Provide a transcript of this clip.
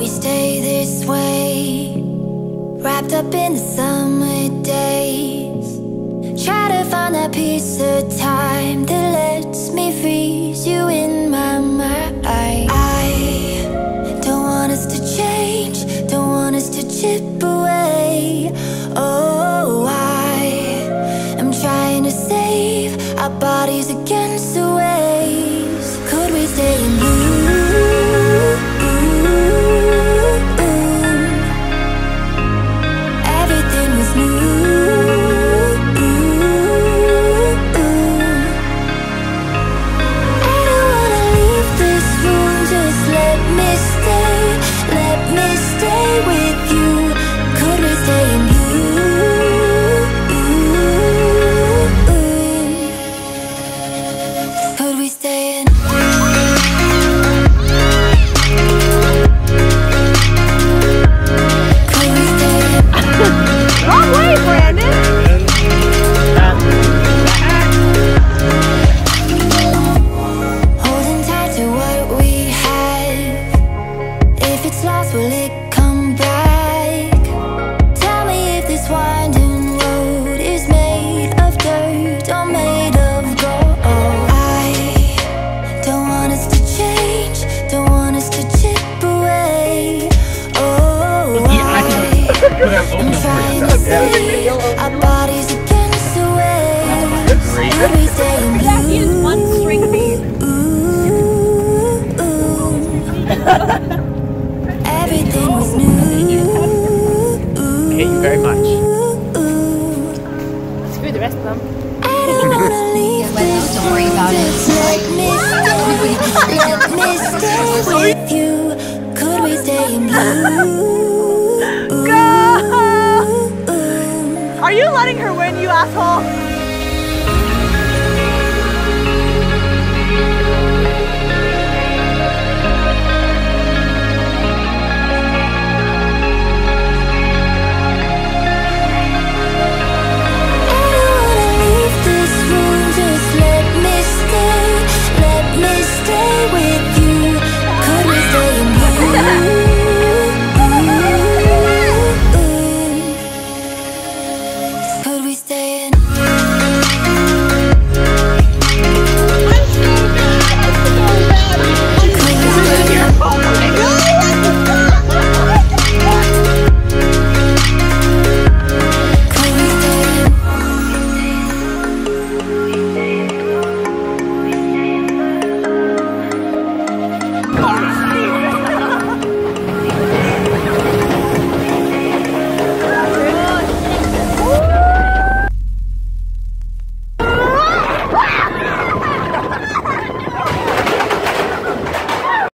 we stay this way, wrapped up in the summer days. Try to find that piece of time that lets me freeze you in my mind. I don't want us to change, don't want us to chip away. Oh, I am trying to save our bodies against the waves. Could we stay in blue? Everything was new. I don't wanna leave this room, just let me stay with you. Could we stay in blue? Could we stay in? Wrong way, Brandon! Holding tight to what we have. If it's lost, will it come back? Tell me if this winding road is made of dirt or made of gold. I don't want us to change, don't want us to chip away. Oh, I'm trying to save our bodies against the waves. Could we stay in Jackie is one string beat. Everything was new. I hate you very much. Screw the rest of them. I don't wanna leave this. Don't worry about it. Let me stay with you. Could we stay in blue? Are you letting her win, you asshole?